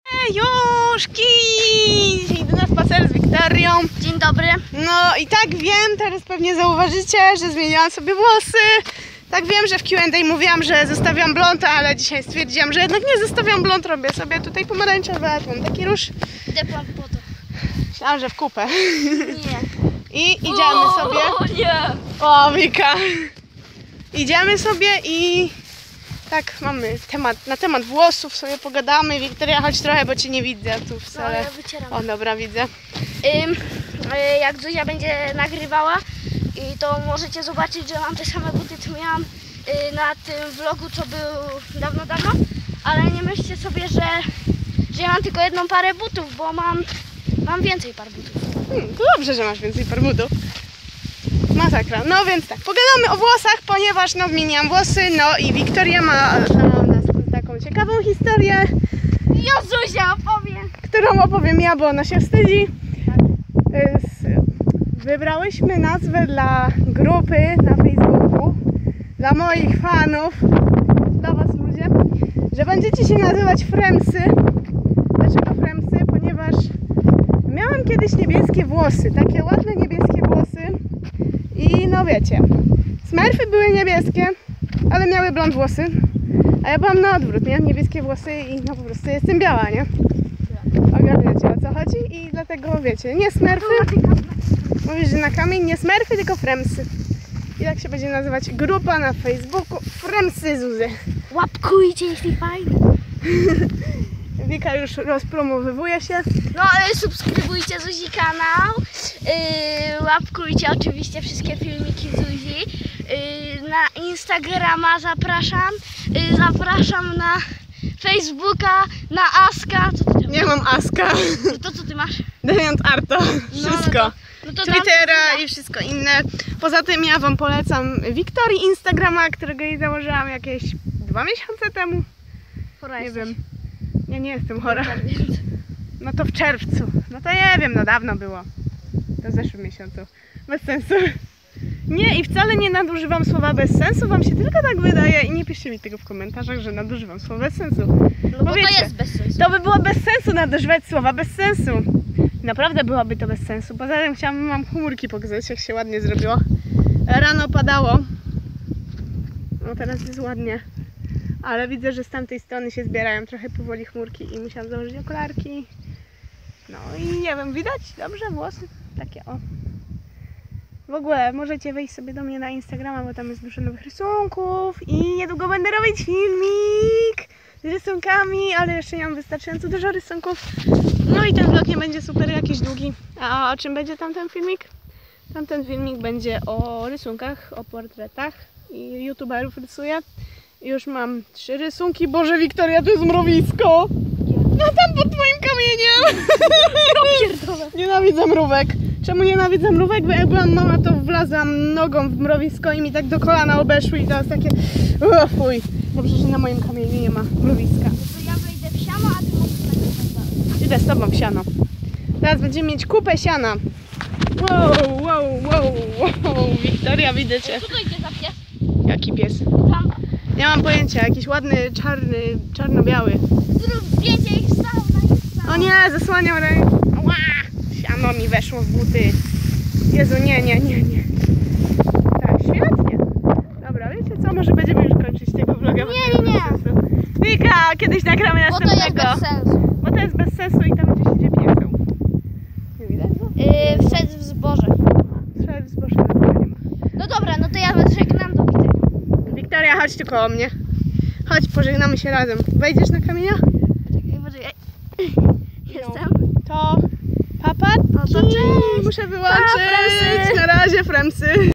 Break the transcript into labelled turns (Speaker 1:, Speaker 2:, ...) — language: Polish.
Speaker 1: Juszki! Idę na spacer z Wiktorią.
Speaker 2: Dzień dobry.
Speaker 1: No i tak wiem, teraz pewnie zauważycie, że zmieniłam sobie włosy. Tak wiem, że w Q&A mówiłam, że zostawiam blond, ale dzisiaj stwierdziłam, że jednak nie zostawiam blond. Robię sobie tutaj pomarańczowe, mam taki róż.
Speaker 2: Idę po to.
Speaker 1: Myślałam, że w kupę.
Speaker 2: Nie.
Speaker 1: I idziemy sobie.
Speaker 2: O nie!
Speaker 1: O, Wika! Idziemy sobie i tak mamy na temat włosów sobie pogadamy. Wiktoria, chodź trochę, bo cię nie widzę tu wcale.
Speaker 2: No, ja wycieram.
Speaker 1: O, dobra, widzę.
Speaker 2: Jak Zuzia będzie nagrywała, to możecie zobaczyć, że mam te same buty, co miałam na tym vlogu, co był dawno, ale nie myślcie sobie, że ja mam tylko jedną parę butów, bo mam więcej par butów.
Speaker 1: To dobrze, że masz więcej par butów. Masakra. No więc tak, pogadamy o włosach, ponieważ no zmieniłam włosy, no i Wiktoria ma dla nas taką ciekawą historię.
Speaker 2: Ja Zuzia opowiem!
Speaker 1: Którą opowiem ja, bo ona się wstydzi. Wybrałyśmy nazwę dla grupy na Facebooku, dla moich fanów, dla was ludzie, że będziecie się nazywać Fremsy. Dlaczego Fremsy? Ponieważ miałam kiedyś niebieskie włosy, takie ładne niebieskie włosy i no wiecie, Smurfy były niebieskie, ale miały blond włosy, a ja byłam na odwrót, miałam niebieskie włosy i no po prostu jestem biała, nie? Ogarniacie, o co chodzi i dlatego wiecie, nie Smurfy, mówisz, że na kamień, nie Smurfy, tylko Fremsy. I tak się będzie nazywać grupa na Facebooku Fremsy Zuzy.
Speaker 2: Łapkujcie, jeśli fajne.
Speaker 1: Wika już rozpromowywuje się.
Speaker 2: No ale subskrybujcie Zuzi kanał, łapkujcie oczywiście wszystkie filmiki Zuzi, na Instagrama zapraszam, zapraszam na Facebooka, na Aska. Co ty
Speaker 1: Nie mam Aska.
Speaker 2: To co ty masz?
Speaker 1: Deviant Arto. Wszystko.
Speaker 2: No to
Speaker 1: Twittera i wszystko inne. Poza tym ja wam polecam Wiktorii Instagrama, którego jej założyłam jakieś 2 miesiące temu.
Speaker 2: Chora
Speaker 1: Nie
Speaker 2: jesteś.
Speaker 1: wiem. Ja nie jestem chora. No to w czerwcu. No to nie wiem, no dawno było. To w zeszłym miesiącu. Bez sensu. Nie, i wcale nie nadużywam słowa bez sensu. Wam się tylko tak wydaje i nie piszcie mi tego w komentarzach, że nadużywam słowa bez sensu.
Speaker 2: No bo
Speaker 1: wiecie,
Speaker 2: to jest bez sensu.
Speaker 1: to by było bez sensu nadużywać słowa bez sensu. Naprawdę byłoby to bez sensu. Poza tym chciałam wam chmurki pokazać, jak się ładnie zrobiło. Rano padało. No teraz jest ładnie. Ale widzę, że z tamtej strony się zbierają trochę powoli chmurki i musiałam założyć okularki. No i nie wiem, widać dobrze włosy? Takie o. W ogóle możecie wejść sobie do mnie na Instagrama, bo tam jest dużo nowych rysunków i niedługo będę robić filmik z rysunkami, ale jeszcze nie mam wystarczająco dużo rysunków. No i ten vlog nie będzie super jakiś długi. A o czym będzie tamten filmik? Tamten filmik będzie o rysunkach, o portretach i youtuberów rysuję. Już mam 3 rysunki. Boże, Wiktoria, to jest mrowisko! No tam pod twoim kamieniem! Nienawidzę mrówek. Czemu nienawidzę mrówek? Bo jak byłam mała, to wlazłam nogą w mrowisko i mi tak do kolana obeszły i teraz takie fuj. Dobrze, że na moim kamieniu nie ma mrowiska.
Speaker 2: To ja wejdę w siano, a ty możesz nagrywać dalej.
Speaker 1: Idę z tobą w siano. Teraz będziemy mieć kupę siana. Wow. Wiktoria, widzę cię.
Speaker 2: Co to idzie za pies?
Speaker 1: Jaki pies?
Speaker 2: Tam.
Speaker 1: Nie mam pojęcia, jakiś ładny, czarno-biały.
Speaker 2: Zrób zdjęcie ich stał na Insta.
Speaker 1: O nie, zasłaniam rękę. Ła! Siano mi weszło w buty. Jezu, nie. Tak, świetnie. Dobra, wiecie co? Może będziemy już kończyć tego vloga.
Speaker 2: Nie.
Speaker 1: Wika, kiedyś nagramy
Speaker 2: Bo to jest
Speaker 1: następnego.
Speaker 2: bez sensu.
Speaker 1: Bo to jest bez sensu i tam gdzieś idzie pieseł. Nie widać go?
Speaker 2: Wszedł w zboże.
Speaker 1: Trzeba zboże na nie ma.
Speaker 2: No dobra, no to ja żegnam do widzenia.
Speaker 1: Wiktoria, chodź tu koło mnie. Chodź, pożegnamy się razem. Wejdziesz na kamienia?
Speaker 2: Poczekaj. Jestem.
Speaker 1: To papa.
Speaker 2: No to cześć.
Speaker 1: Muszę wyłączyć.
Speaker 2: Pa, Fremsy.
Speaker 1: Na razie, Fremsy.